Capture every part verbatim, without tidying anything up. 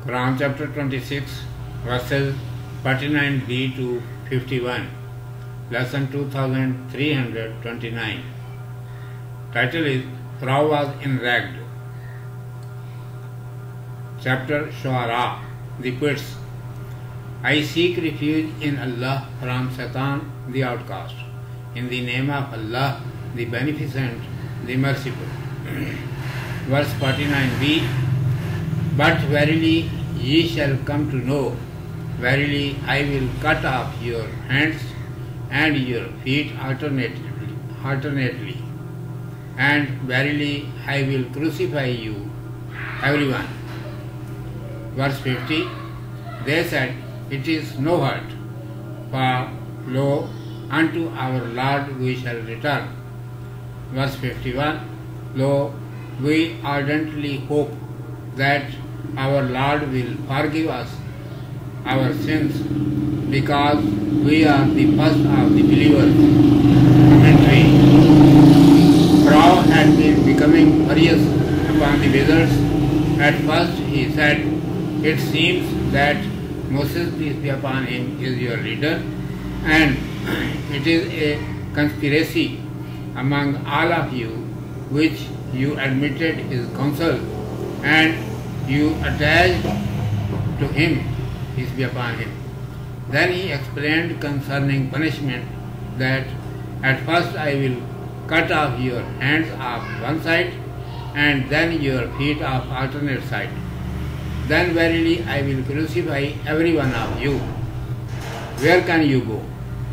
Quran chapter twenty-six, verses forty-nine b to fifty-one, lesson two thousand three hundred twenty-nine. Title is Pharaoh was enraged. Chapter Araaa, the quotes. I seek refuge in Allah from Satan, the outcast. In the name of Allah, the Beneficent, the Merciful. Verse forty-nine b. But verily ye shall come to know, verily I will cut off your hands and your feet alternately, alternately, and verily I will crucify you, everyone. Verse fifty. They said, It is no hurt, for lo, unto our Lord we shall return. Verse fifty-one. Lo, we ardently hope that our Lord will forgive us our sins, because we are the first of the believers. Commentary. Pharaoh had been becoming furious upon the wizards. At first he said, It seems that Moses, peace be upon him, is your leader, and it is a conspiracy among all of you, which you admitted his counsel, and you attached to him, peace be upon him. Then he explained concerning punishment that at first I will cut off your hands off one side, and then your feet off alternate side. Then verily I will crucify every one of you. Where can you go?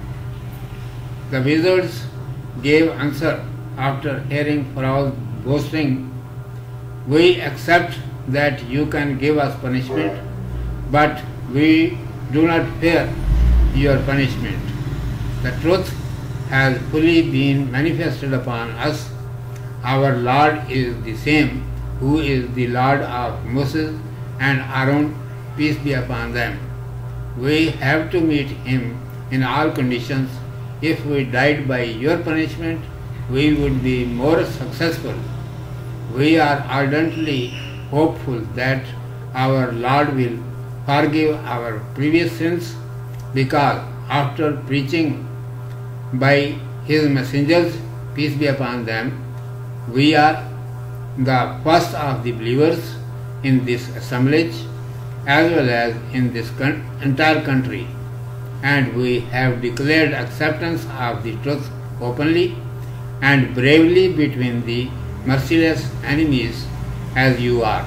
The wizards gave answer after hearing Pharaoh's boasting. We accept that you can give us punishment, but we do not fear your punishment. The truth has fully been manifested upon us. Our Lord is the same who is the Lord of Moses and Aaron, peace be upon them. We have to meet him in all conditions. If we died by your punishment, we would be more successful. We are ardently hopeful that our Lord will forgive our previous sins, because after preaching by his messengers, peace be upon them, we are the first of the believers in this assemblage as well as in this con- entire country, and we have declared acceptance of the truth openly and bravely between the merciless enemies as you are.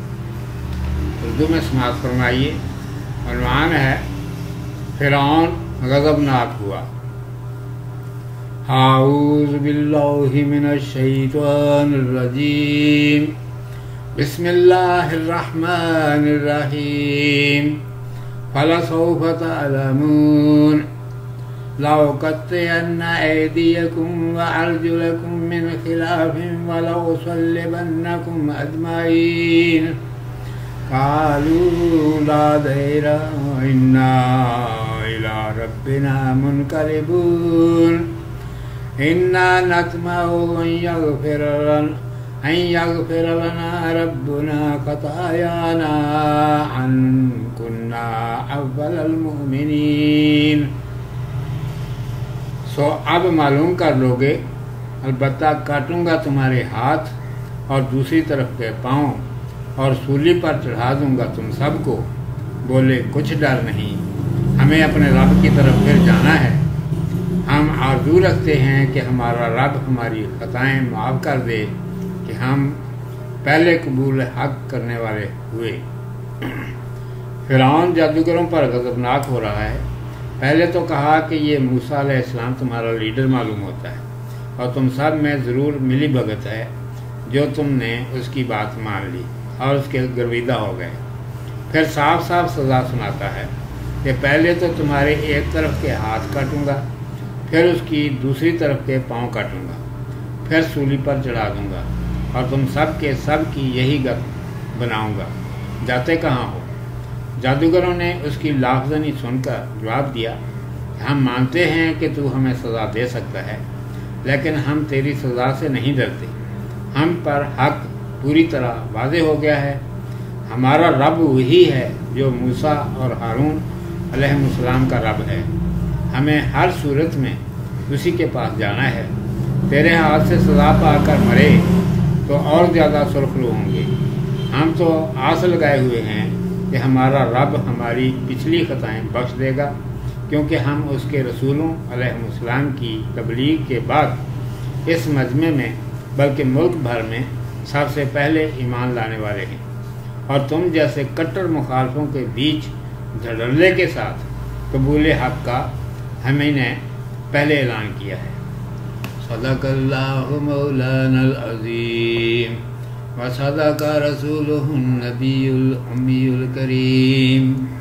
Urdu में समाअत फरमाइए। उन्वान है फ़िरौन गज़बनाक हुआ। आऊज़ु बिल्लाहि minash-Shay-taanir Biss-Millaahir-Rah-maanir-Rahiim फलसौफ़ तअलमून लअक़त्तिअन्ना अयदियकुम व अर्जुलकुम मिन खिलाफिन व लअुसल्लिबन्नकुम अजमईन क़ालू ला there इन्ना इला रब्बिना मुनक़लिबून इन्ना नतमउ अन यग़फ़िर लना अन यग़फ़िर लना रब्बुना ख़तायाना अन कुन्ना अव्वलल मुमिनीन। सो अब मालूम कर लोगे, अलबत्ता काटूंगा तुम्हारे हाथ और दूसरी तरफ के पाँव और सूली पर चढ़ा दूंगा तुम सबको। बोले कुछ डर नहीं, हमें अपने रब की तरफ फिर जाना है। हम आरज़ू रखते हैं कि हमारा रब हमारी खताएं माफ़ कर दे कि हम पहले कबूल हक करने वाले हुए। फ़िरौन जादूगरों पर गज़बनाक हो रहा है। पहले तो कहा कि ये मूसा अलैहिस्सलाम तुम्हारा लीडर मालूम होता है और तुम सब में ज़रूर मिली भगत है जो तुमने उसकी बात मान ली और उसके गर्विदा हो गए। फिर साफ साफ सज़ा सुनाता है कि पहले तो तुम्हारे एक तरफ के हाथ काटूंगा, फिर उसकी दूसरी तरफ के पाँव काटूंगा, फिर सूली पर चढ़ा दूंगा और तुम सब के सब की यही गत बनाऊंगा। जाते कहाँ हो? जादूगरों ने उसकी लाफजनी सुनकर जवाब दिया, हम मानते हैं कि तू हमें सज़ा दे सकता है, लेकिन हम तेरी सज़ा से नहीं डरते। हम पर हक पूरी तरह वाज़े हो गया है। ہمارا رب وہی ہے جو موسیٰ اور ہارون علیہ السلام کا رب ہے، ہمیں ہر صورت میں اسی کے پاس جانا ہے۔ تیرے ہاتھ سے سزا پا کر مرے تو اور زیادہ سرخرو ہوں گے۔ ہم تو آس لگائے ہوئے ہیں کہ ہمارا رب ہماری پچھلی خطائیں بخش دے گا، کیونکہ ہم اس کے رسولوں علیہ السلام کی تبلیغ کے بعد اس مجمع میں بلکہ ملک بھر میں سب سے پہلے ایمان لانے والے ہیں، اور تم جیسے کٹر مخالفوں کے بیچ دھڑلے کے ساتھ قبول حق کا ہمیں نے پہلے اعلان کیا ہے۔ صدق اللہ مولانا العظیم و صدق رسولہ النبی الامی الکریم۔